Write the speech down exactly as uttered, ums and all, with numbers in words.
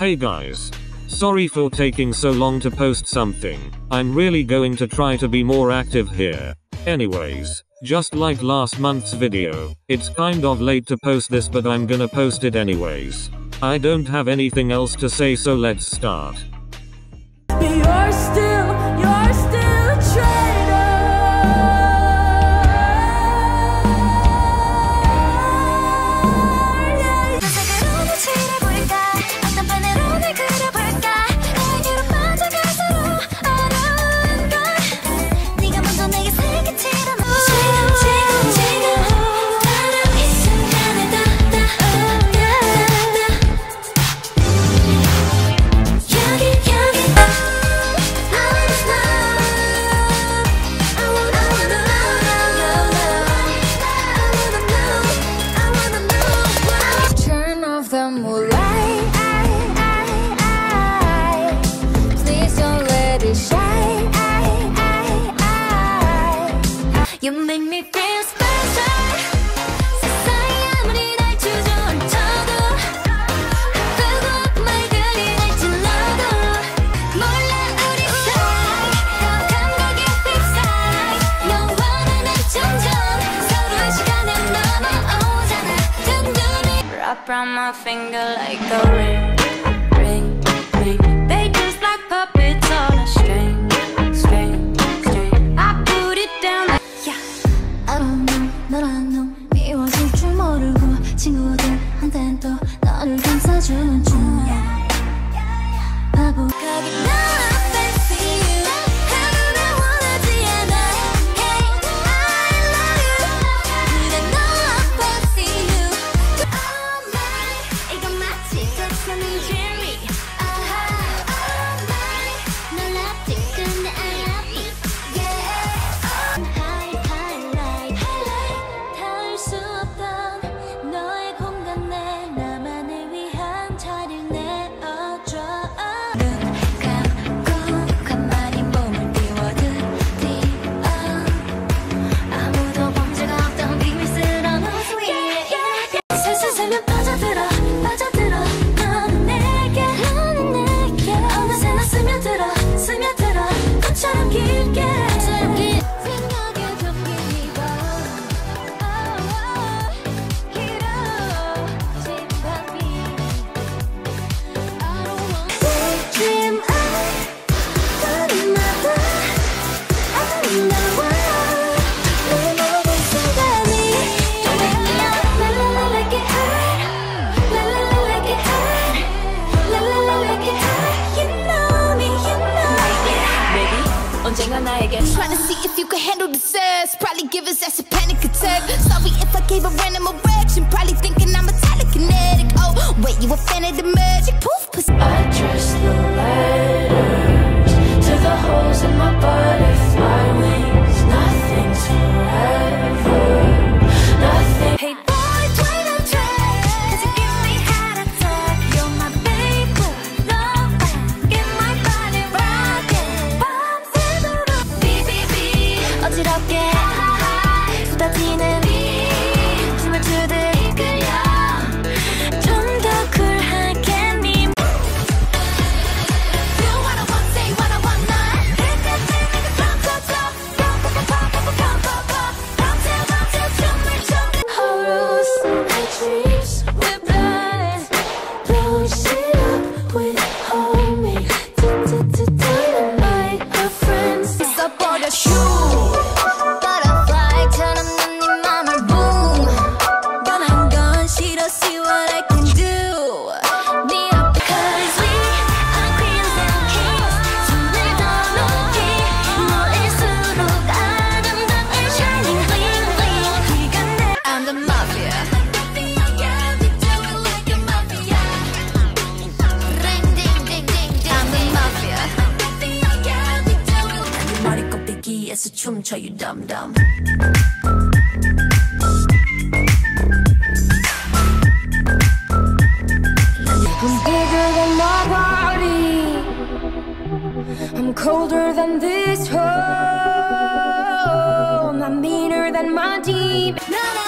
Hey guys. Sorry for taking so long to post something. I'm really going to try to be more active here. Anyways, just like last month's video, it's kind of late to post this, but I'm gonna post it anyways. I don't have anything else to say, so let's start. You're still, you're still a traitor. You make me feel special. 세상이 아무리 날 주저앉혀도 뜨겁고 맑으리 날 찔러도 몰라 우리 사이 더 감각이 휩싸이 영원한 점점 서로의 시간에 넘어오잖아 든든히 Wrap around my finger like a ring, ring, ring. They just like puppets on a string, string, string. I put it down like I don't know, 너란 놈 미워질 줄 모르고 친구들한텐 또 너를 감싸주는 중 바보 가기 너 앞에 see you 하루나 원하지 않아 Hey, I love you 그래 너 앞에 see you Oh my 이건 마치 젖사는 cherry Oh my 널 납득 근데 I love you Trying to see if you can handle the stress. Probably give his ass a panic attack. Sorry if I gave a random erection. Probably thinking I'm a telekinetic. Oh, wait, you a fan of the magic? Poof, pussy. I trust the letters to the holes in my butterfly wings. Nothing's forever. Nothing. Hey boy, twin and track, 'cause you give me heart attack. You're my baby, love back. Get my body rocking. 밤새도록 비비비 어지럽게 쏟아지는 춤을 추듯 이끌려 좀 더 쿨하게 네 You wanna want, say what I want now. Hit that thing, make it drop, drop, drop. Pump, pump, pump, pump, pump, pump, pump. 밤새, 밤새 춤을 춰. Horrors and dreams with blood. Blow shit up with homie. Dynamite, our friends. 써버려 슈 Butterfly처럼 난 네 맘을 boom 뻔한 건 싫어, see what I can do. 네 앞에 Cause we are queens and kings. 숨을 더 높이 너일수록 아름답게 shining bling bling. 네가 내 I'm the mafia Yeah, we do it like a mafia. Ring ding ding ding ding I'm the mafia Yeah, we do it. 네 머리 꼭대기에서 춤춰 you dumb dumb I'm bigger than my body. I'm colder than this hole. I'm meaner than my deep.